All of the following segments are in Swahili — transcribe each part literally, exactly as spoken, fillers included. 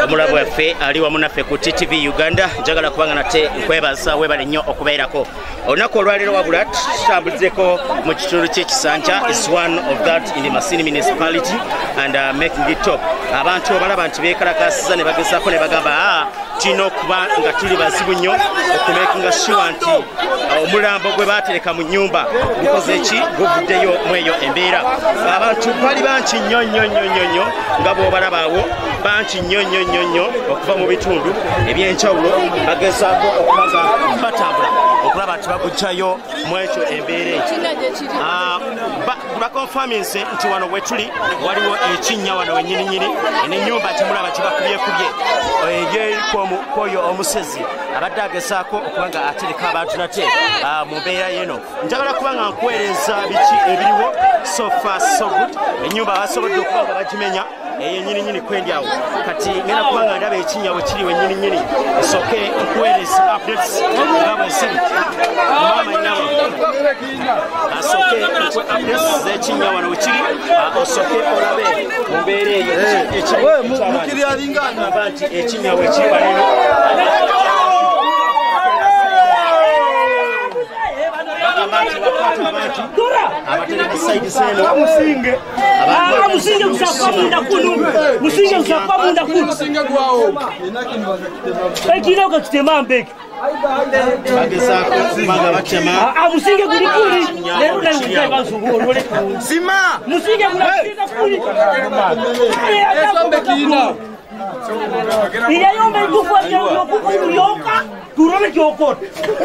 omulabo waffe ali wamu naffe ku T T V Uganda njagala kubanga nate nkwebaza webale nnyo okubeerako olunaku olwaleero wabula tutambulizeko mu kitundu ky'ekisanja is one of that in the Masini municipality and uh, making it top abantu obalaba nti beekalakasiza ne bagezaako ne bagamba ah tulina okuba nga tuli bazibu nnyo okumakinga sure nti omulambo gwe baatereka mu nnyumba gukoze eki guvuddeyo mu eyo embeera abantu bali banki nnyo nnyo nnyo nnyo nnyo nga bw'obalaba awo banki nnyo nnyo nnyo nnyo okuva mu bitundu ebyenjawulo bagezaako okuba nga batambula okulaba nti bagujjayo mu ekyo embeera eki bakonfaminse nti wano we tuli waliwo ekinnya wano wennyininyini n'ennyumba gyemulaba kibakubyekubye kwoyo omusezi abadde agezaako okuba nga atereka abantu nate mu mbeera yeno njagala kuba nga nkwereeza biki ebiriwo so far so good ennyumba basobodde okuba nga bagimenya eyo nyininyini kwendyawo kati ngenda kuba nga ndaba ekinnya bwe kiri wennyininyini esooke nkwereeza updates nga bwe ziri mama nyama asooke nkwe updates z'ekinnya wano we kiri osooke olabe mu mbeera eyo ekyaaba nti ekinnya bwe kiri walero abatereka saidi zeno musinge ah musinge kusakwa munda kunu musinge kusakwa munda kunu musinge gwao ekino ka kitema mbeki bagezako kumanga batema ah musinge kuli kuli lero na ngika bazungu olole sima musinge kuna kuli kina ila yombe kufa yo kufa yoka turone kyokot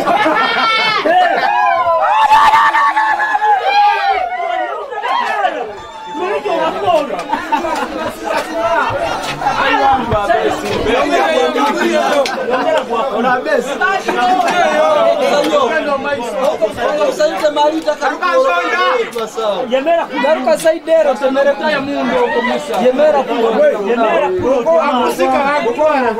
Yemera kugaruka saidero temere kwa mundo okomusa yemera kuwa yemera kuwa musika hakutwara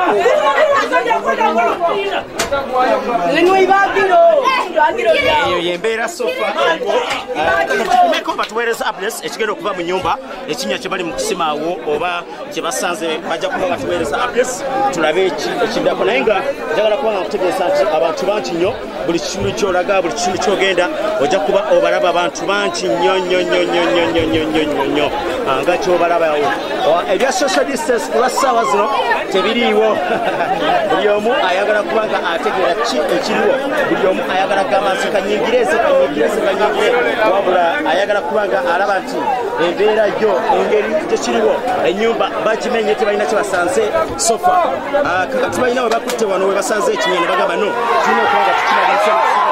Lenwe ibagiro ibagiro eyo yembeera sofa meko batuweereza updates ekigenda okuva mu nyumba ekinnya kye bali mu kusimaawo oba kye basanze bajja kuba batuweereza updates tulabe ekiddako naye nga njagala kuba nga nkutegeeza nti abantu bangi nnyo buli kitundu kyolaga buli kitundu kyogenda ojja kuba obalaba abantu bangi nnyo nnyo nnyo nnyo nnyo nnyo nnyo nnyo nnyo nnyo nga kyobalabawo ebya social distance ku lwa ssaawa zino tebiriiwo buli omu ayagala kuba nga ategeera ki ekiriwo buli omu ayagala gamba nti kanyingireze kanyingireze kanyingire wabula ayagala kuba nga alaba nti embeera yo engeri gyekiriwo ennyumba bakimenye tebalina kyebasanze sofa kaka tubalina we bakutte wano we basanze ekinyene bagamba no tulina okuba nga tukimagisa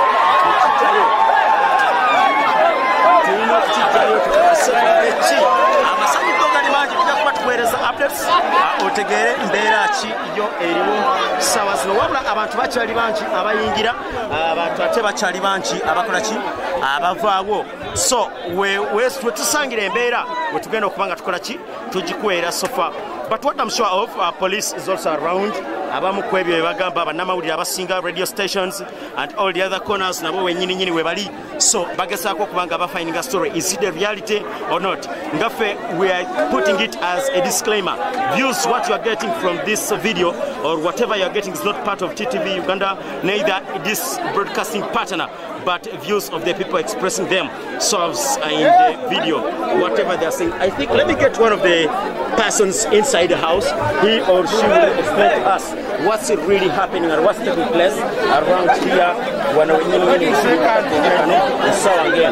tulina okukijjayo tukaseki amasanyizo gali mangi tujja kuba tukuweereza updates otegeere mbeera ki yo eriwo ssaawa zino wabula abantu bakyali bangi abayingira abantu ate bakyali bangi abakola ki abavaawo so we tusangira embeera we tugenda okuba nga tukola ki tugikuweera sofa but what I'm sure of uh, police is also around abamu ku ebyo bagamba bannamawulire abasinga radio stations and all the other corners nabo wenyini nyini we bali so bagezaako okuba nga bafinding a story is it the reality or not ngaffe we are putting it as a disclaimer views what you are getting from this video or whatever you are getting is not part of T T V Uganda neither this broadcasting partner but views of the people expressing themselves in the video whatever they are saying. I think let me get one of the persons inside the house. He or she will explain to us what's really happening and what's taking place around here when we so again.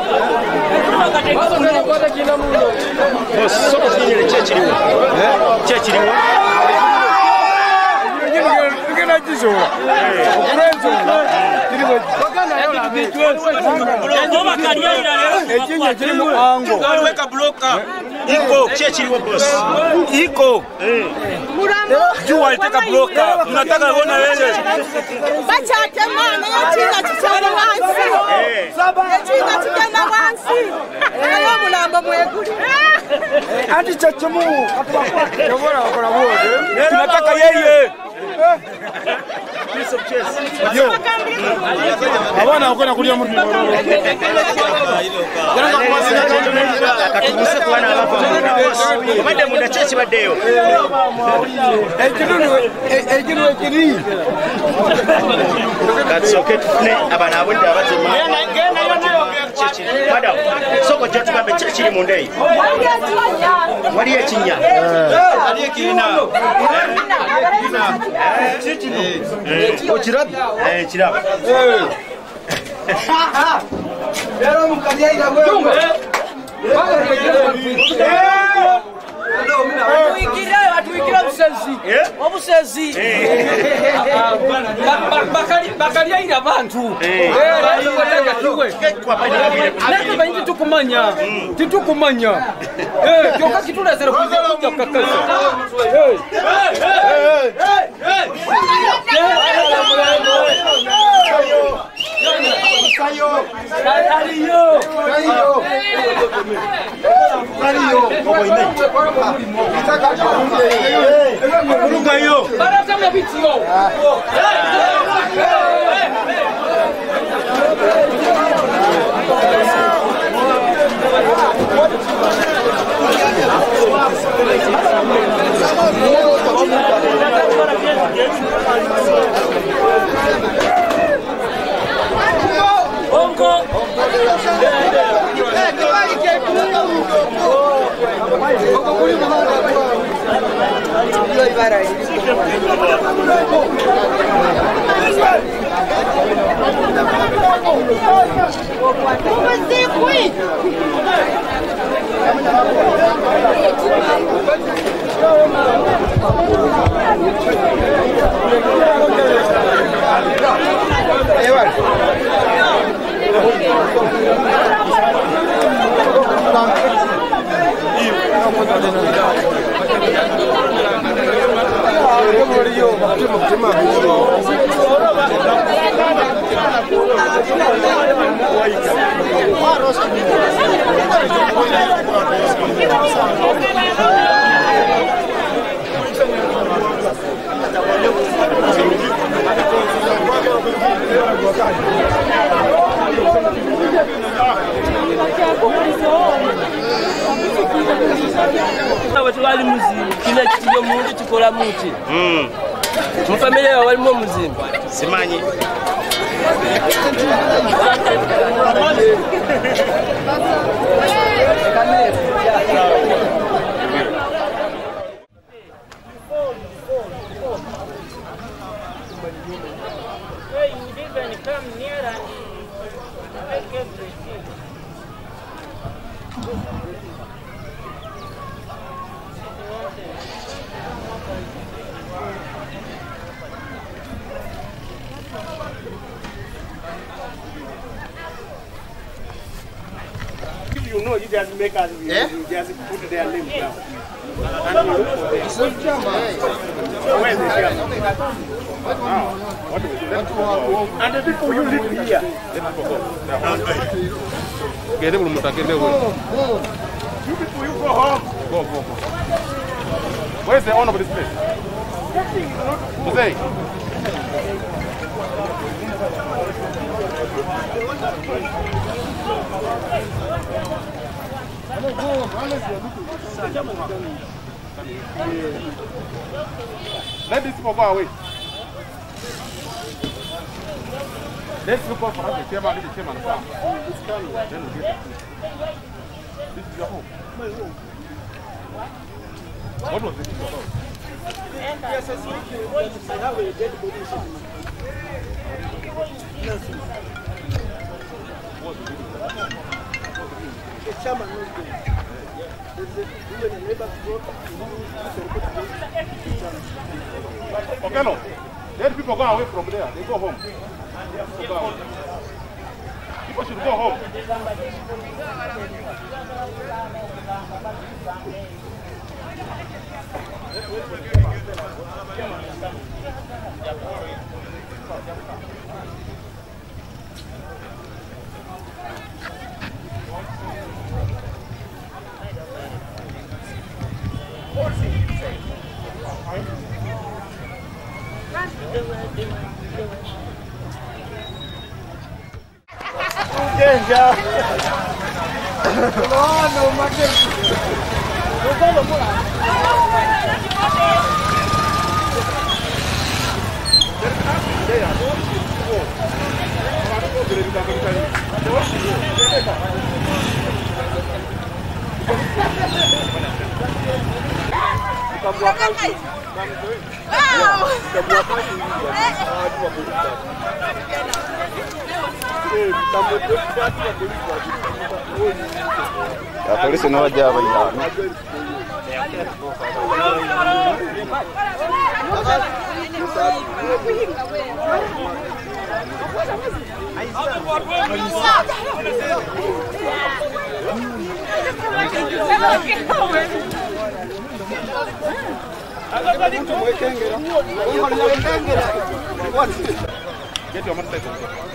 So the church church Iko chechiliwo boss. Iko. Eh. Murambo. Jua itaka bloka. Tunataka uone wewe. Bacha temana yatinga kitana wansi. Eh. Yatinga kitana wansi. Eh mulambo mweguli. Ati chachamu. Yobora wakora wote. Tunataka yeye. Prince of Chess. Abana wakona kulia mtu. Akatuguse kwana alafu abadde munda chechi baddeyo. Ekirunu ekirunu ekiri. That's okay tufune abana abodde abatema. Chechi. Madam. Soko chetu kambe chechi iri munda yi. Wali ekinya. Ali ekirina. Chechi no. Okirab. Eh kirab. Era mukalia ila wewe. Tuikira tuikira busenzi. Obusenzi. Bakali bakali ira abantu. Eh bataka tuwe. Nako bayindi tukumanya. Titukumanya. Eh kyoka kitulezera kuja kuja kakaza. Eh. Kayo. Aliyo. Kayo. Kayo. Oboine. Kayo. Barata mabitio. Onko. Wali muzimu kile kiyo mundu kikola muti mm mu family yawe wali mu muzimu simanyi you know, you just make us, yeah? You just put their name down. And you look for them. So where is the chairman? Ah, what do we do? Let's go. And the people you live here. Let's go. Get them to get away. You people, you go home. Go, go, go. Where is the owner of this place? Jose. Let these people go away. Let's look for us. The chairman, the chairman. It's coming. Then we'll get it. This is your home. My home. What was this about? Yes, I see. I have a dead body. Yes. What was it? The chairman knows this. Okay, no. Let people go away from there. They go home. Go away. People should go home. Genja. La polisi no wajaba ya. Get your money.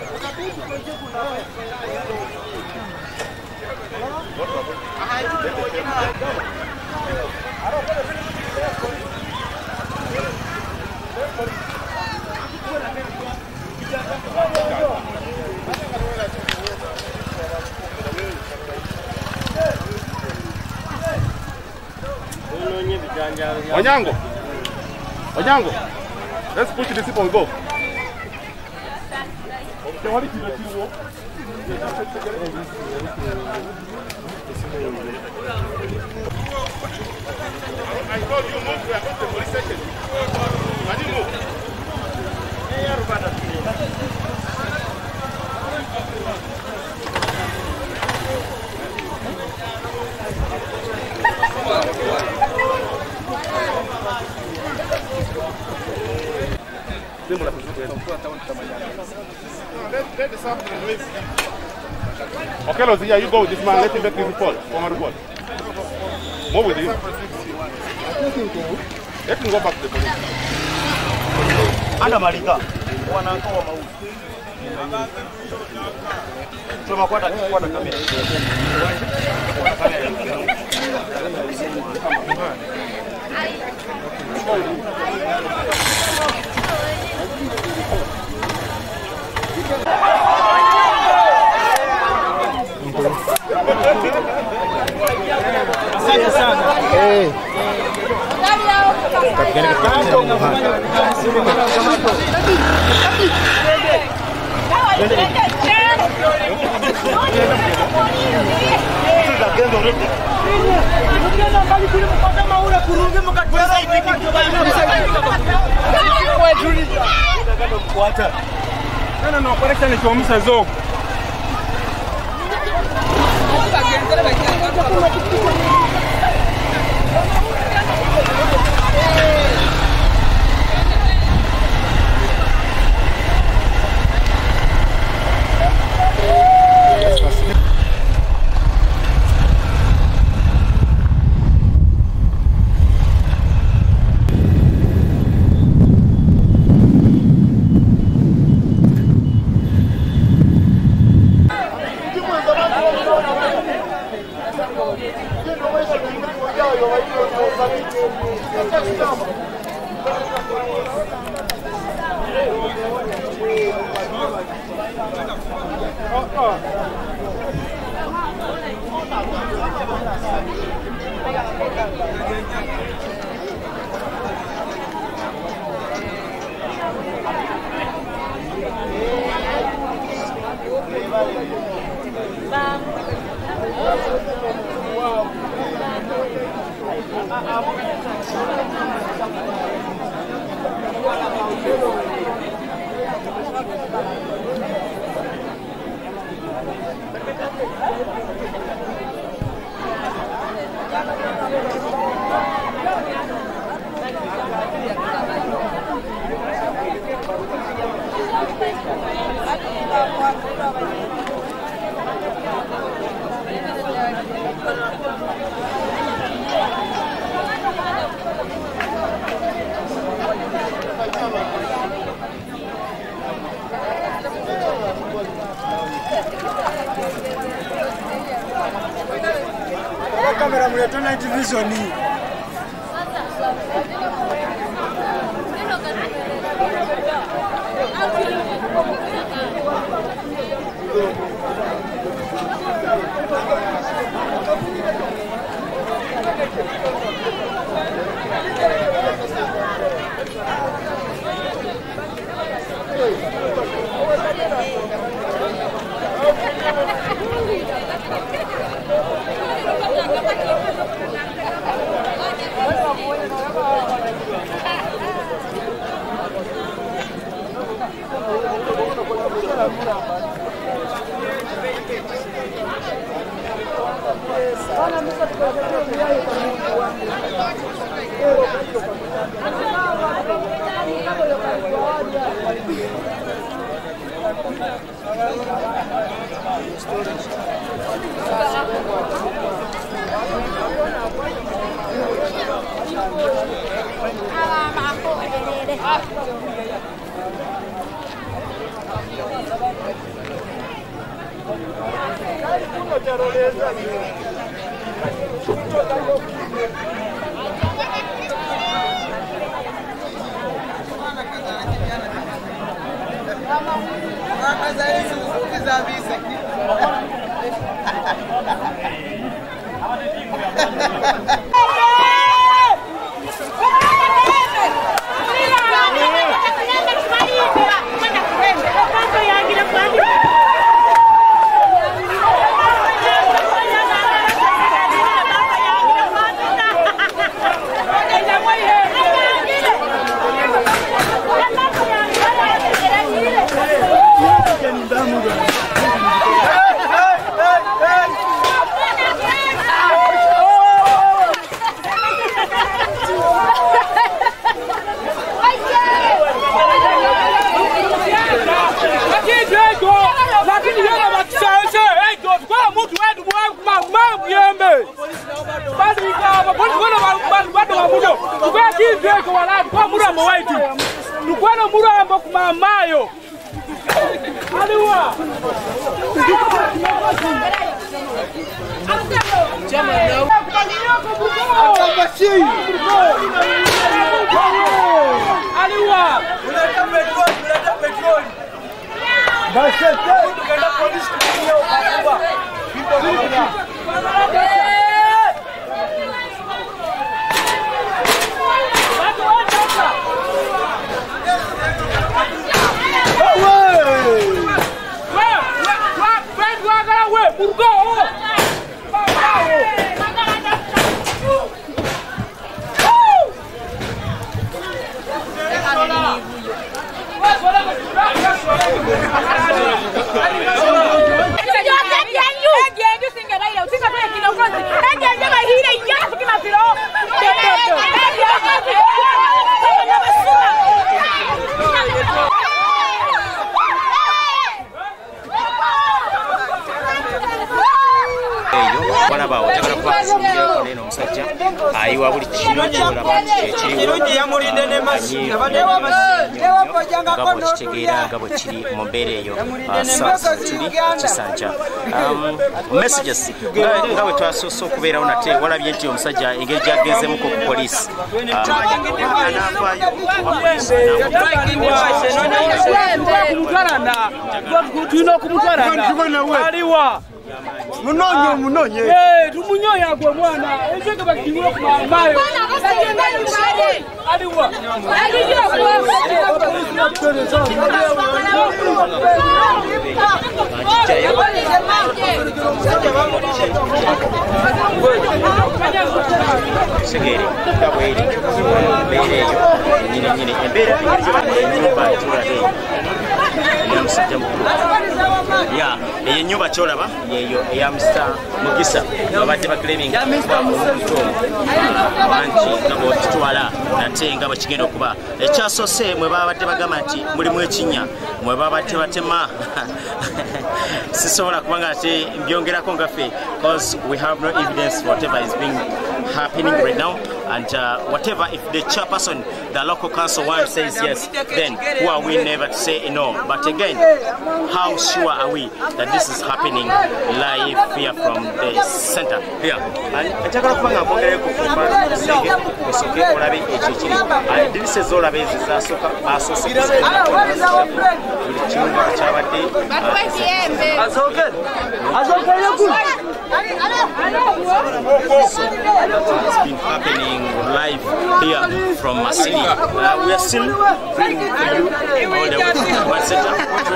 Onyango, Onyango, let's push this people and go. I told you move to the police station. I didn't move. Okay, Lozia, you go with this man. Let him make his report. Come on, report. Move with him. Let him go back to the police. Ana Malika. Wanangoa mau. Tuma kwenda kwenda kamera. Asante sana. Eh. No, no, por eso necesitamos a Zog. Kamera mleta night vision hii. messages ngawe twasoso kubeera unate walabye nti omusajja engeri gyagezemu ku police aliwa munonye munonye eh tumunyoya gwe mwana ejeke bakingula ku mamayo aliwa segeri kabweri bere nyine nyine embera nyumba turade yamusajja mukulu ya eyo nyumba cholaba yeyo ya Mister Mugisa babadde bakleming banji ngabo kitwala nate ngabo kigenda okuba ekyasose mwe babadde bagamba nti muli mu ekinya mwe babadde batema sisobola kubanga ate mbyongerako ngaffe because we have no evidence whatever is being happening right now. And uh, whatever, if the chairperson, the local council one says yes, then who are we never to say no? But again, how sure are we that this is happening live here from the center here? And I just want to say, I didn't say Zola bases are so associated. It's okay. It's okay. It's been happening live here from Masini. Uh, we are still bringing to you all the way to one center.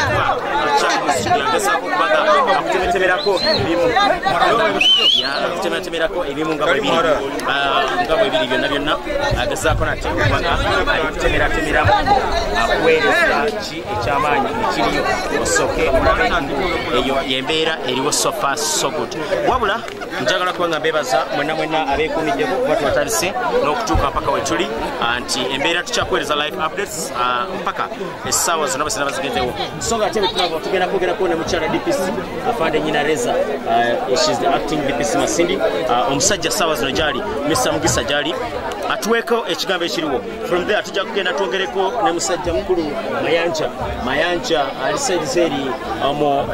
Akutemetemerako ebimu akutemetemerako ebimu nga bwebiri nga bwebiri byonna byonna agezaako nate okubanga alikutemeratemeramu akuweereza ki ekyamaanyi ekiriyo osooke olabe eyo yembeera eriwo so far so good. Wabula njagala kuba nga mbeebaza mwenna mwenna abeekuumiddeko kuba twatandise n'okutuuka mpaka we tuli nti embeera tukyakuweereza live updates mpaka essaawa zonna bwe zina bazigendewo. So nga ate betulaba tugenda kwogerako ne mukyala D P C afande nyina Reza, uh, she's the acting D P C Masindi. uh, omusajja ssaawa zino gyali Mister Mugisa gyali atuweeko ekigambo ekiriwo. From there tujja kugenda twongereko ne musajja mukulu Mayanja Mayanja aliserizeeri omo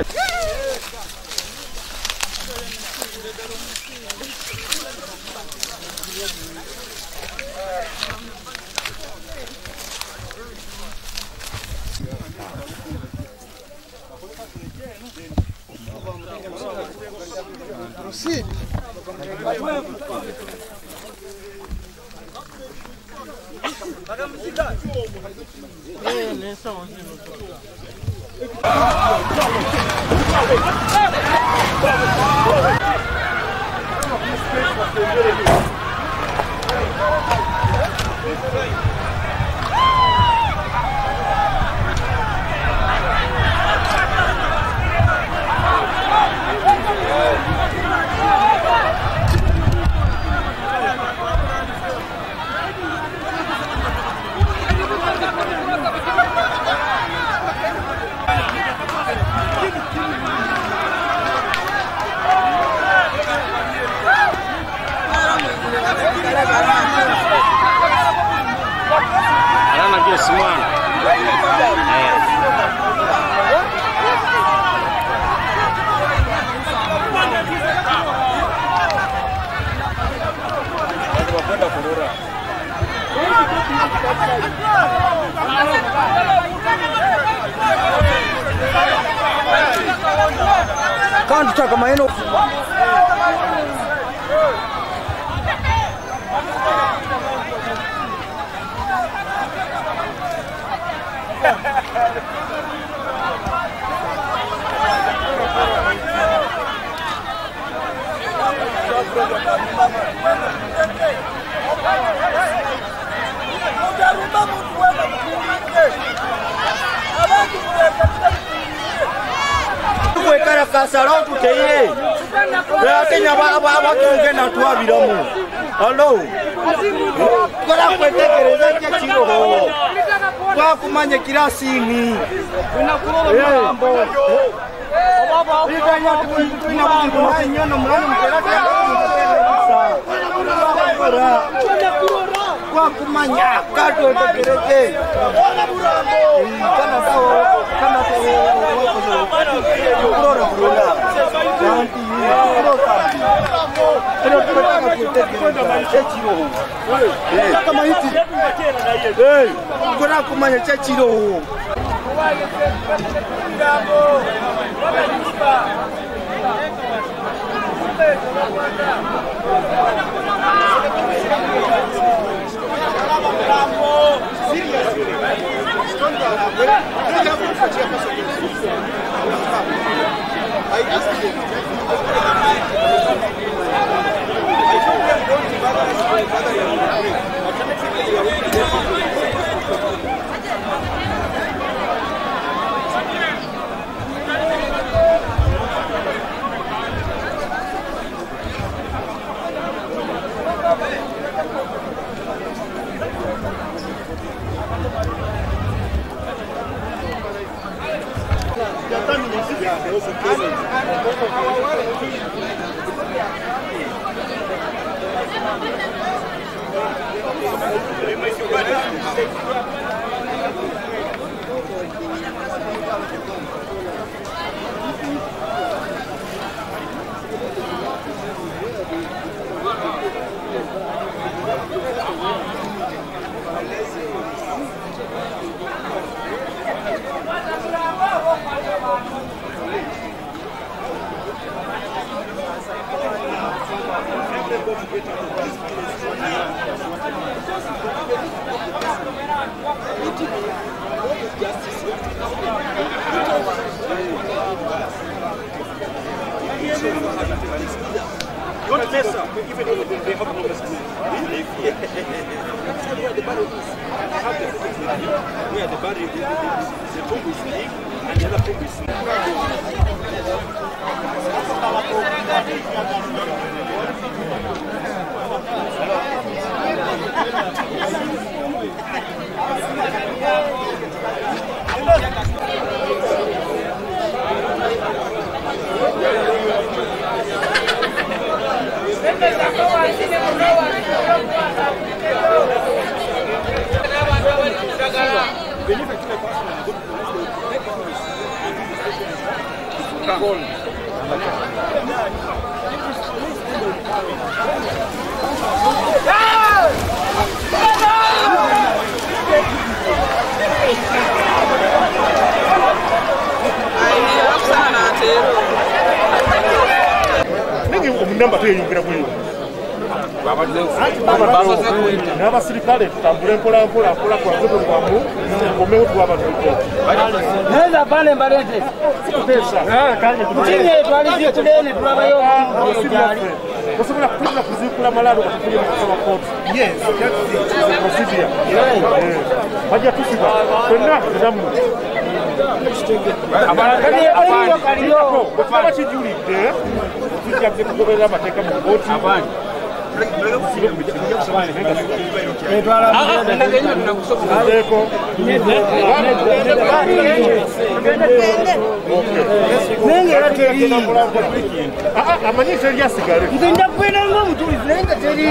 Proceed. Can't talk about it. Kwekara kasara tuteye ya Kenya ba abantu ngena twabiramu allo kora kwetekereza cyo kiroho kwa kumanye kirasini unakuroba mambo baba biganya twina bantu nyono mulano mteraka kwa kumanya kato tekereze kana sawa kana kurora kurora yanti kurora pero tunataka kutekeleza chechiro eh kama hizi eh kuna kumanya chechiro ngambo wamenipa Don't mess up, even though they have no mess. Where the barrel is, where the barrel is, the tomb is big and the other tomb is small. Namba tu yingira kuli n'abasirikale tutambule mpola mpola mpola kwa kutu kwamu komewo tw'abantu neza pale mbalete pesa chinye twalizie kudene tulabayo osobola kutuza kuzikula malalo katukuye kusoma kotu yes procedure baja tusiba kwenda ndamu abakali abaliyo kaliyo bakaba kijulidde tujja kugoberera amateeka mu kooti abandi amanyisa eryasigale nja kwenda ng'omutulivu naye nga teri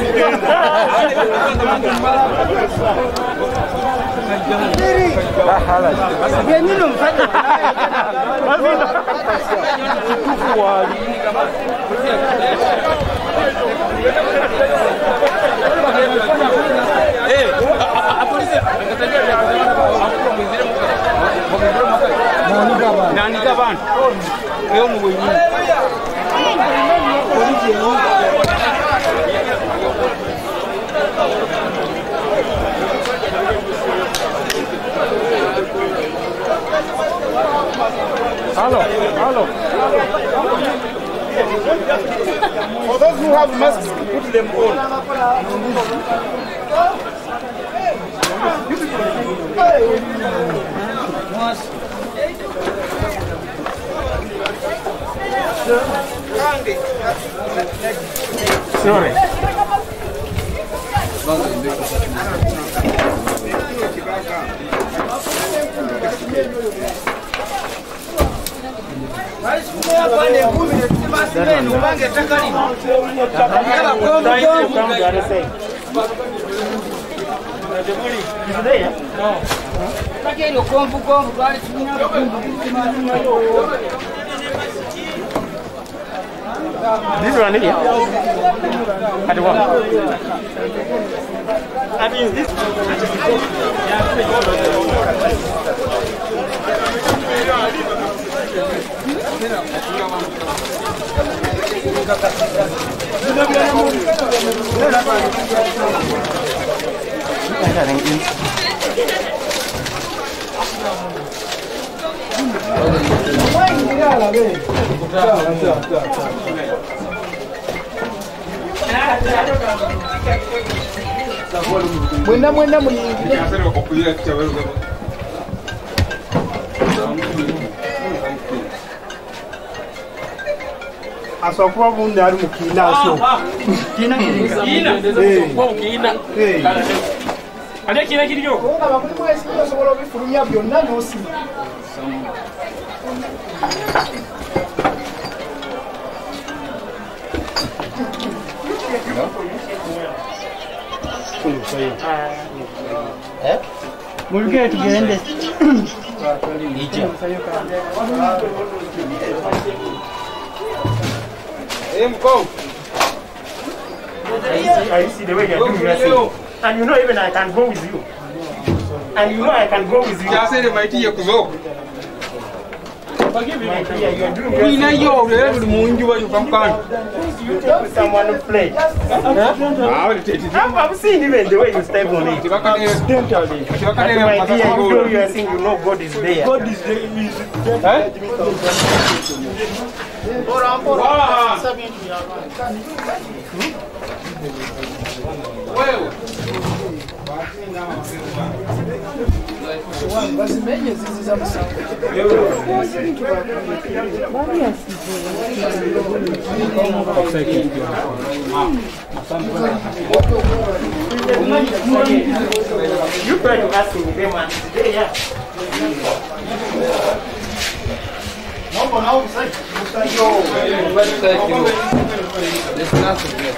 yenyini omusajja kituufu waali nanika abantu eyo mu bwenyini Hello, hello. For those who have masks, put them on. Sorry. This one here? At what? I mean, this. Mwenda mwenda muyingire aso kuba bundi ari mukina aso kina kina kina kina ade kina kiriyo nga bakuli mwezi kusobola obifulumya byonna nosi eh mulike tugende ije Emko. I see the way you're doing your thing. And you know even I can go with you. And you know I can go with you. Just say the mighty Yakuzo. We know you're there, the moon you were from Khan. Someone to play. I've seen even the way you step on it. Don't tell me. That's my idea. You know you are saying you know God is there. God is there. You try to ask me them and today, yeah. No, but now it's like, yo, there's nothing here.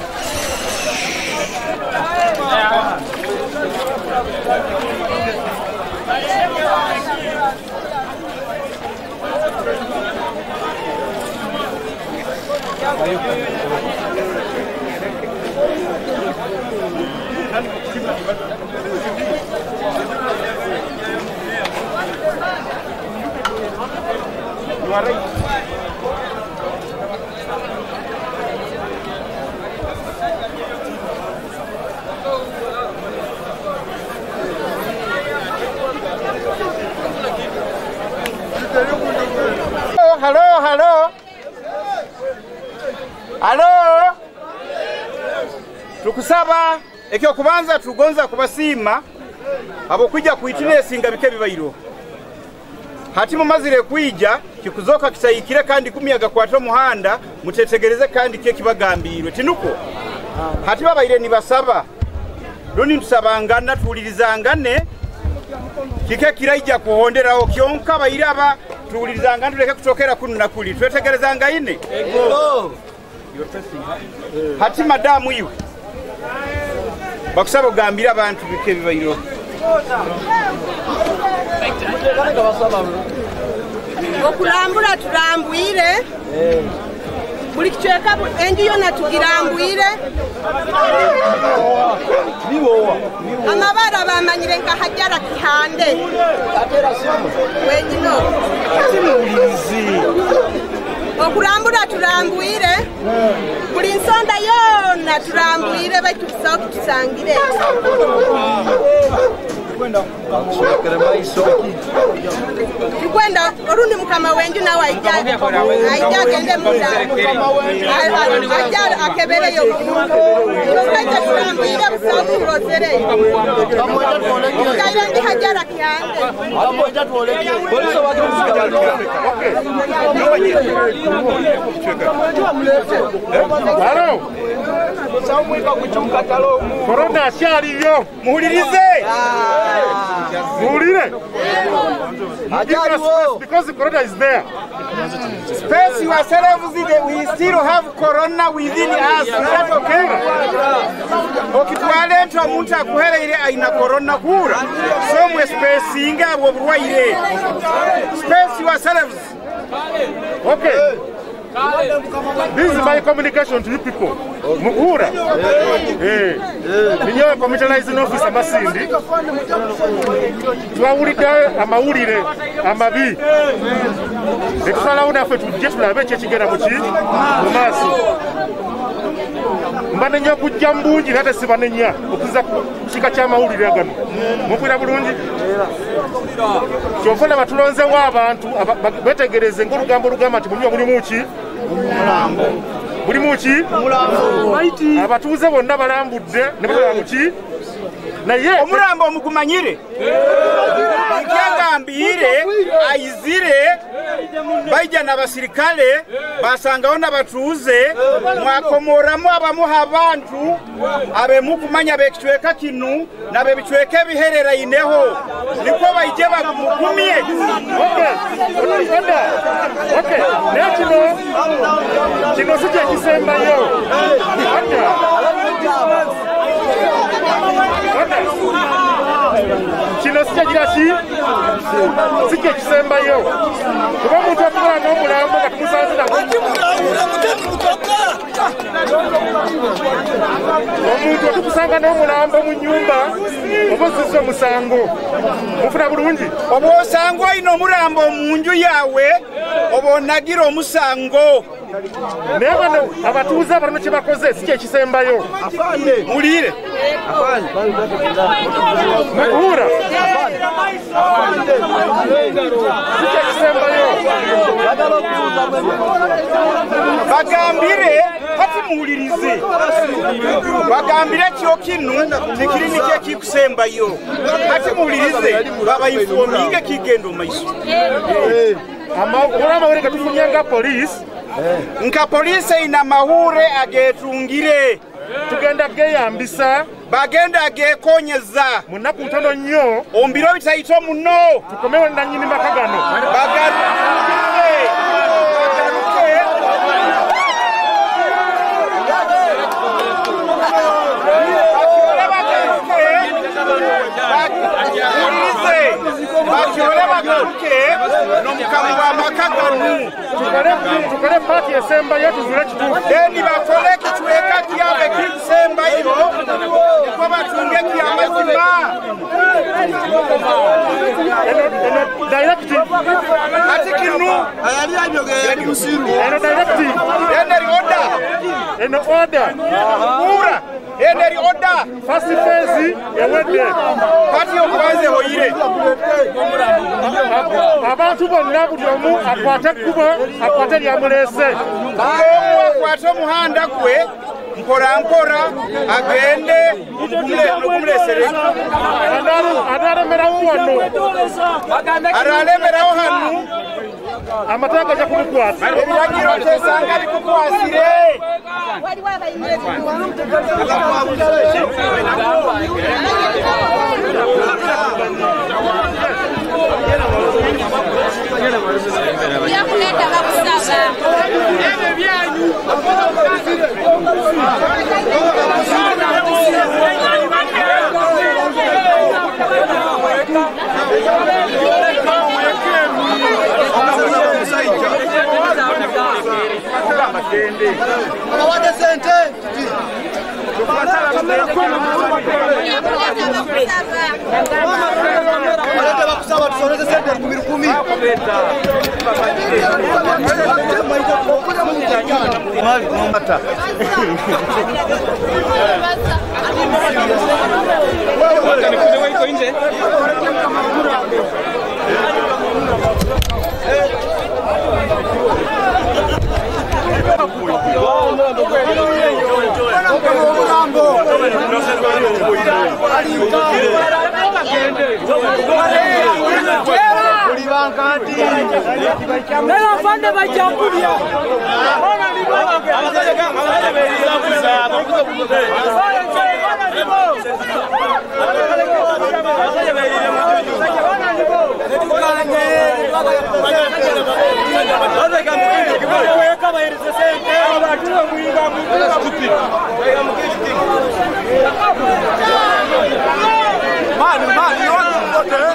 You are right. Hello, hello. Hello. Tukusaba ekyo kubanza tugonza kubasima abo kujja kuitine singa bike bibayiro. Hati mumazire kuija kikuzoka kisayikire kandi kumiyaga kwatwa muhanda mutetegereze kandi kye kibagambirwe tinuko. Hati babayire ni basaba. Doni tusabangana tulirizangane kike kiraija kuhonderaho kyonka bayire aba tulirizanga nduleke kutokera kuno na kuli twetegerezanga ine ego hati madamu iwe bakusaba kugambira abantu bike bibayiro okulambula tulambwire buli kichweka enji yona tugirambwire amabara bamanyire nka hajara kihande wenyino okulambula tulambwire buli nsonda yona tulambwire batukusaho kutusangire Kwenda orundi mukama wenju na waija aija gende munda aija akebere yo kwenda tulambira busauti rozere kaira ndi hajara kyande amoja tuoleke polisi wagira muzika Halo Corona shaliyo muhulirize muhulire because the corona is there. Space yourselves, we still have corona within us. Is that okay? Okitwale nto omuntu akuhereire aina corona kura. So mwe space inga bwobulwaire. Space yourselves. Okay. This is my communication to you people. Mukura. Eh. Ninyo communalizing officer Masindi. Twawulida amawulire amabi. Ekisala unafe tujje tulabe kye kigenda mu ki mu maaso. Mbanenya kujja mbungi nate sibanenya okuza kika kya mawulire gano. Mukwira bulungi. Kyofuna batulonzewo abantu betegereze ng'olugambo olugamba nti munywa mulimu ki mulambo mulimu ki mulambo abatuuze bonna balambudde ne bala mu ki naye omulambo omugumanyire nkyagambire ayizire baija n'abasirikale basangawo n'abatuuze mwakomoramu abamuha abantu abemu kumanya bekichweka kinu nabe bichweke biherera ineho niko baije bagumugumye. Okay okay naye kino kino si kye kisembayo kino si kye kiraki si kye kisembayo kuba omuntu atwala n'omulambo nga tumusanze nago omuntu otukusanga n'omulambo mu nnyumba oba ozizza omusango mufuna bulungi oba osanga olina omulambo mu nju yawe obonagira omusango naye bano abatuuze abalina kye bakoze si kyekisembayo mulire mukuwula si kyekisembayo bagambire kati muwulirize bagambire kyo kinu tekirimi kye kikusembayo kati muwulirize babainfominge kigenda omaiso olwa amawere getufunye nga poliisi nka poliisi ina mahure agetungire tugenda geyambisa bagenda gekonyeza mu nnaku ntono nnyo ombiro bitayito muno tukomewo nannyini maka gano bagaruke bakyole bagaruke n'omukamu w'amaka gano tukole paati esembayo tuzule kituufu deni bakole kitweka kyabe kisembayo ko batunge kyamazima eno directive ati kinu ayali anyogera ni musiru eno directive ene order eno order ura ene order first phase ewedde kati okubanze hoyire abantu bonna buli omu akwate ekkubo akwate lyamuleese omu akwate omuhanda gwe mpora mpora agende okumuleesere analemerawo wano aralemerawo hanu amateka gaja kumukwasa ebiragiro tesanga bikukwasire yakuleta bakusaba abawade sente alete bakusaba tusoneze sente kumi kumi mali nomata Nela fande bajambulia. Ona ni baba. Abazaleka abazaleka berira kuzaba. Ona ni bo. Abazaleka berira kuzaba. Ona ni bo. Netukange. Abazaleka mukindi kibole. Weka bayirize sente. Abatuwa muiba muiba stupid. Weka mukindi. Mani mani yote.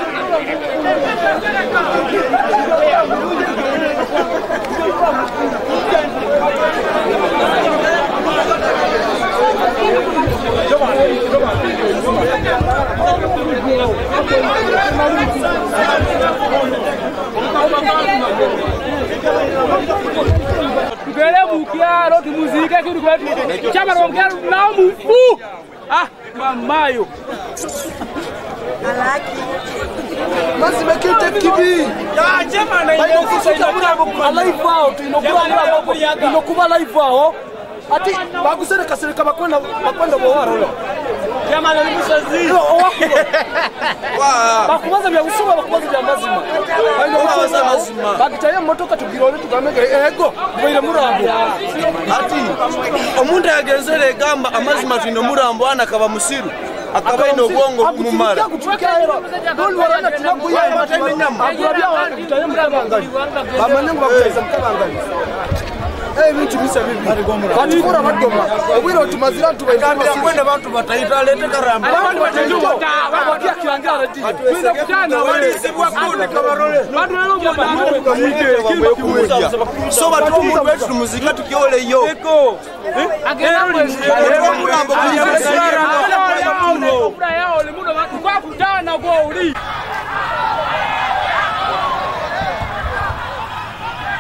Tugere mukyalo tumuzike kiri kwetu kyabarongera nawo mufu ah mamayo basi bekete kibi ya jamana bayo kusuka mura live out inokura mura inokuba live out ati bagusereka sereka bakwenda bakwenda bowara jamana ni musazi wa bakubaza bya usuba bakubaza bya mazima bayo kubaza mazima bagitaye motoka tugirole tugamege ego bwire murambo ati omuntu yagenzere gamba amazima tino murambo ana kaba musiru akaba ino gongo mumara doli warana tunakuya matende nyama agurabya bagitaye mukabangali bamanengo bakweza mukabangali eh bintu bisa bibi batukura badoma obwiro tumazira tubaikambira kwenda bantu bataita lete karamba abantu batenduwa babakia kirangara di kwenda kutana walisibwa kundi kabarole bantu lero mbabantu kumuje so batu mu wetu tumuzika tukiole yo eko agera murambo kura yao limuno kwa kutana kwa uli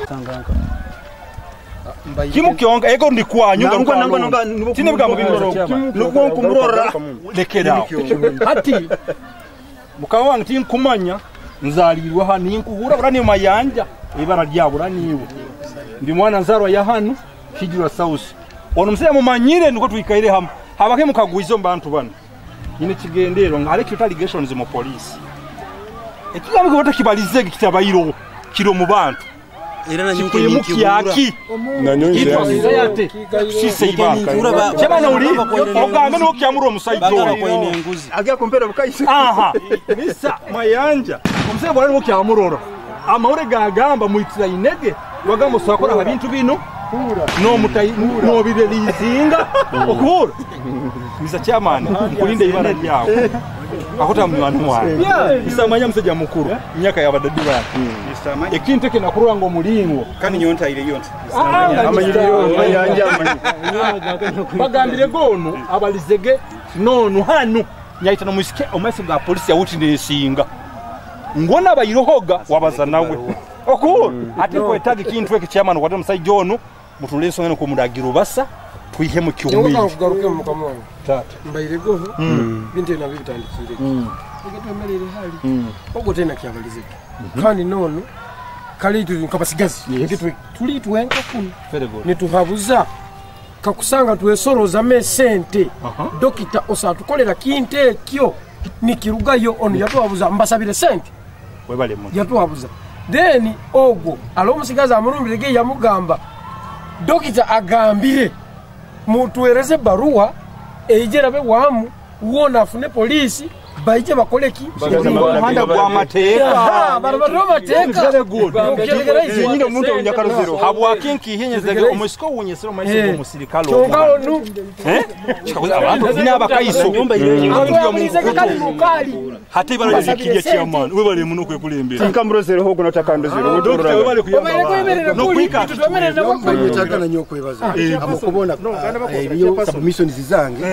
Tanganka. Kimu kionga ego ndi kwanyu nanga nanga nanga tine bigambo bindoro nuko kumurora lekera ati mukawa wangu tin kumanya nzalibirwa hano inkuhura burani mayanja ibara ryabura niwe ndi mwana nzarwa ya hano kijura south ono mseye mumanyire niko twikaire hamwe habake mukagwizo mbantu bana ine kigendero ngale kita allegations mu police ekigambo ko takibalizege kitabayiro kiro mu bantu era na nyuke mukyaki nanyonje yate sise ibaka chema na uli ogambe no kyamuro omusaido agia kompera bukayise aha misa mayanja omuseye bwali no kyamurora amaure gagamba muitira inege wagamo sakora habintu bino no mutai no birelizinga okura misa chairman kulinde ibara ryao akota mwana mwana bisamanya mseja mukuru myaka yabadadu bana bisamanya ekinte kina kurwa ngo mulingo kandi nyonta ile yonta amanyiri yonta yanja bagambire gono abalizege nonu hanu nyaita no musike omasi bwa police ya wuti nesinga ngona bayirohoga wabaza nawe okura ati ko etagi kintu eke chairman kwata musai jono mutuleso ngene ko mudagiro basa twihe mu cyumbi kugaruke mu kamwana tata mbayire goho binte na bitandikire ngetemerere hali ogo tena kyabalizike kandi nono kali tu nkabasigazi ngetu tuli tuwenka kuni nituhabuza kakusanga tuwesoroza me sente dokita osatukolera kinte kyo nikirugayo ono yatuhabuza mbasabire sente webale mu yatuhabuza then ogo alomusigaza amurumbirege yamugamba dokita agambire mutuereze barua ejera be wamu uona afune polisi baije bakoleki handa kwa mateka ha barabara mateka very good ukirigera izi nyinga muntu unyakaruziro habwa kinki hinyezege omusiko unyesero mayiso musirikalo chongalo nu eh chikabuza abantu bina bakaiso nyumba ile abantu kali mukali hati bana likiria chairman we bale muno kwekulembera nkamurozero hogo natakandozero udokita we bale kuyamba no kwika tutomerera kwa yetagana nyoko ebaza amukubona ibiyo submissions zizange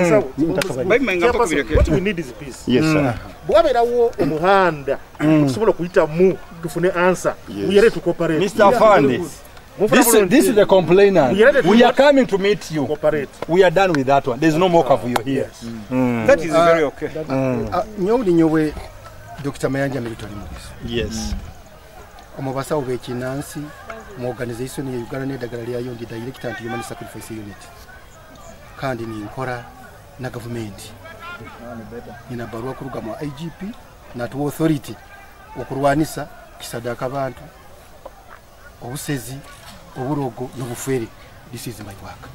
what we need is peace yes sir bwaberawo omuhanda kusobola kuyita mu tufune answer uyere to cooperate Mister Fandi This is, this is the complainant. We are coming to meet you. Cooperate. We are done with that one. There's no more kavuyo here. Yes. Mm. That is uh, very okay. Nyoli nyowe Doctor Mayanja military movies. Yes. Omubasa obeki Nancy mu organization ya Uganda nedagala lya yondi director anti human sacrifice unit. Kandi ni nkora na government. Ina barua kuruga mu I G P na to authority okurwanisa kisadaka abantu obusezi oburogo n'obufere. This is my work.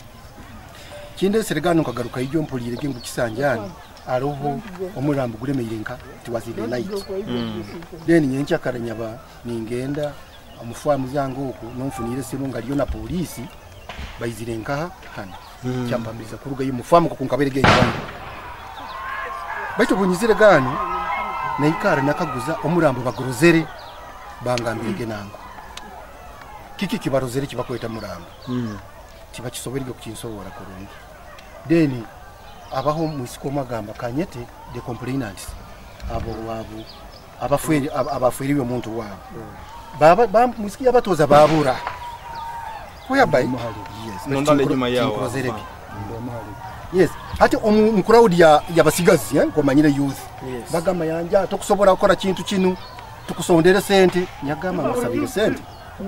Kinde serigano kagaruka ijo mpulire gengu kisanjani aroho omurambo guremeyirenka it was in the night. Mm. Then nyencha karanyaba ningenda amufamu zango uko nomfunire simo ngaliyo na polisi bayizirenka hano. Mm. Cyambambiza kuruga y'umufamu ko kunkaberege yangu. Baito bunyizire gano na ikara nakaguza omurambo bagorozere bangambirege nango. Kiki kibarozere kibakweta murambo. Mm. Kiba kisoberege kukinsobora kurungi. Then abaho musiko magamba kanyete the complainants abo wabo abafweri abafweri yo muntu wabo baba ba musiki abatoza babura kuya bai yes nondale nyuma yao yes ati mu crowd ya yabasigazi eh ko manyire youth bagama yanja tokusobora gukora kintu kinu tukusondere sente nyagama masabire sente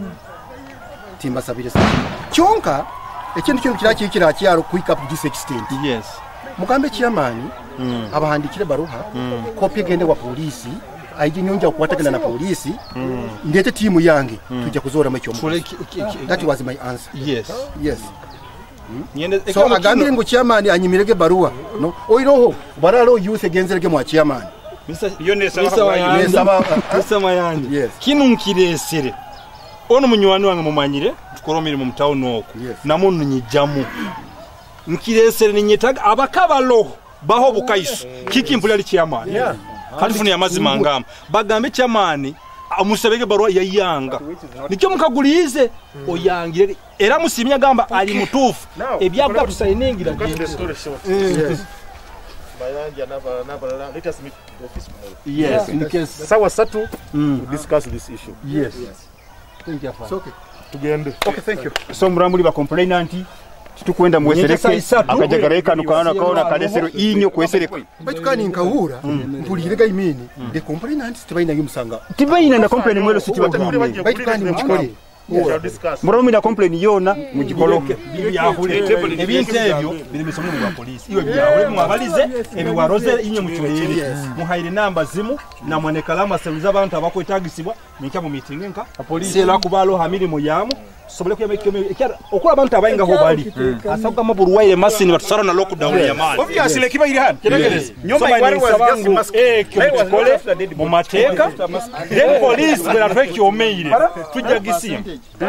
timba sabire sente cyonka ekintu kintu kiraki kiraki yaro quick up this extent. Yes. Mugambe chairman mm. abahandikire baruha mm. copy gende wa polisi aije nyonja kuwatakana na polisi mm. ndete timu yange mm. tujja kuzora macho. That was my answer. Yes. Yes. Hmm? So agambire ngo chairman anyimirege barua no oiroho baralo youth agenzerege mu chairman. Mister Yonesa Mister Mayanja. Yes. Kinu nkiresere ono munywani wange mumanyire tukoromire mu town oko yes. Namuntu nyijamu nkiresere ninyetaga abakabalo baho bukaiso kiki mpuli ali chairman yeah. Kalifuni ya mazima ngamba bagambe chairman amusebege barua ya yanga nicyo mukagulize mm. Oyangire era musimya gamba ali mutufu ebyabwa tusayiningira yes. Mayanja naba naba let us meet the office tomorrow. Yes, in case sawa satu mm. to discuss this issue. Yes. Yes. tugende. Okay, thank you. So murambuli ba complainant tukwenda mwesereke akajagara kanu kana kaona kalesero inyo kwesereka baitu kani nkahura mpulirega imini the complainant tibaina yumusanga tibaina na complain mwelo siti bagumye baitu kani mukikole murambuli na complain yona mugikoloke byahule ebintu ebyo biri misomo mu police iwe byahule mwabalize ebiwaroze inyo mukyolere muhaire namba zimu na mwanekalama seruza abantu abakwetagisibwa nikya mu meeting nka police era kubalo hamiri mu yamu sobole kuya mekyo ekyara okula abantu abayinga ho bali asabuka maburu waire masini batusara na lockdown ya mali obviously le kiba iri hano kiregereza nyoma iwari was mask eh kyo kole mu mateka then police bera tweki omeire tujja gisimba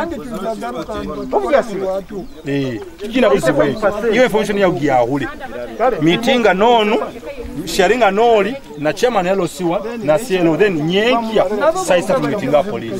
eh kina busibwe iyo information ya ugiahule meeting nonu sharinga noli na chairman yalo siwa na C L O then nyenkia saisa meeting ya police.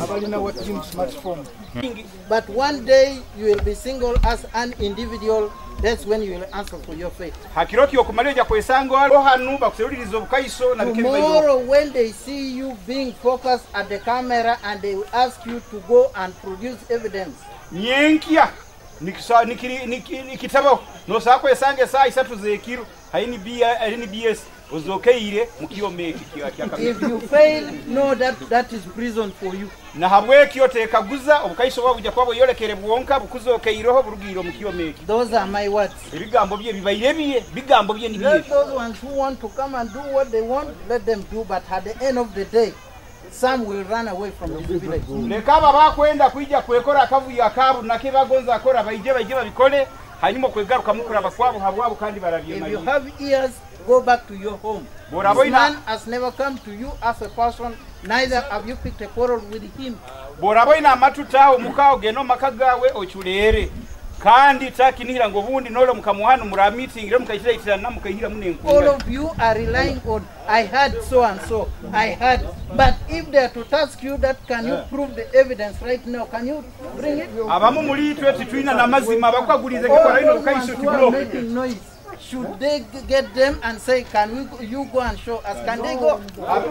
But one day you will be single as an individual. That's when you will answer for your faith. Hakiroki okumalija kwesango alo hanu bakuserulirizo bukaiso na bikebe bayo. Tomorrow when they see you being focused at the camera and they will ask you to go and produce evidence. Nyenkia nikisa nikiri nikitabo no sako esange saa isatu zekiro haini bia haini B S uzokeire mukiyomeki kyaka. If you fail, know that that is prison for you. Na habwe kiyote kaguza obukaiso wabujja kwabo yolekere bwonka bukuzokeiroho burugiro mukiyomeki. Those are my words. Ebigambo bye bibaire biye bigambo bye nibiye. Let those ones who want to come and do what they want, let them do, but at the end of the day some will run away from this village. Lekaba bakwenda kuija kwekora akavuya akabu nake bagonza akora bayije bayije babikole hanyuma kwegaruka mukura bakwabo habwabo kandi barabye mali. If you have ears, go back to your home. This man has never come to you as a person, neither have you picked a quarrel with him. Boraboina amatutaho mukao geno makagawe ochulere kandi takinira ngo bundi nolo mukamuhanu muri meeting rero mukayitira itirana mukayihira munenku. All of you are relying on I had so and so, I had, but if they are to task you that can you prove the evidence right now, can you bring it? Abamu muri tweti twina na mazima bakwagulize kikora ino kayisho tiblo. Should they get them and say, can we, you go and show us? Can they go?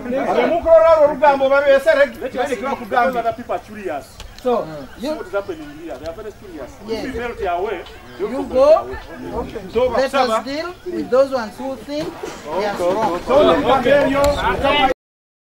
So, you, what is happening here? They are very serious. Yes. You felt your way. You, you go. Okay. So, let us deal with those ones who think they are strong.